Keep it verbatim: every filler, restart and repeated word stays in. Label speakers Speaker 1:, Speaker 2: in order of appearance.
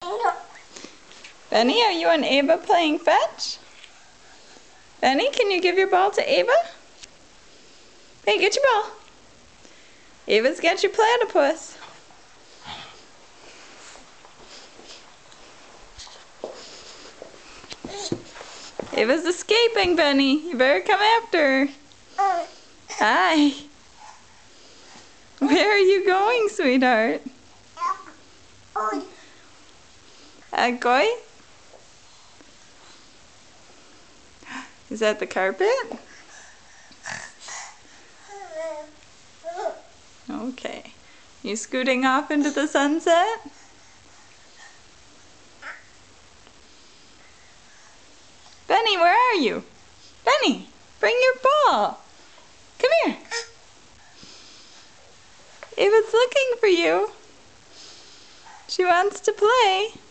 Speaker 1: Benny, are you and Ava playing fetch? Benny, can you give your ball to Ava? Hey, get your ball. Ava's got your platypus. Ava's escaping, Benny. You better come after her. Hi. Where are you going, sweetheart? Agoy? Is that the carpet? Okay. You scooting off into the sunset? Benny, where are you? Benny, bring your ball. Come here. Ava's looking for you. She wants to play.